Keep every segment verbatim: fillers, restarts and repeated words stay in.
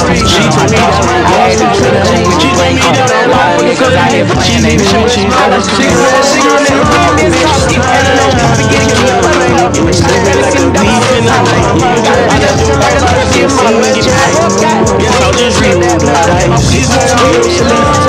free. She told me that my dog was chillin'. She told me that I'm motherfucking cause I hit playing. They show it's mother. Cigarette, cigarette, nigga, real this talk. And I know I'm to get killed by the love. Slippin' like a beef in the night. I just feel like I'm get my bitch right. Guess I'll just read that dice. She's on me, she left me.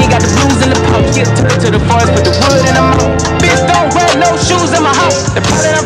To the forest, put the wood in the mouth. Bitch, don't wear no shoes in my house. The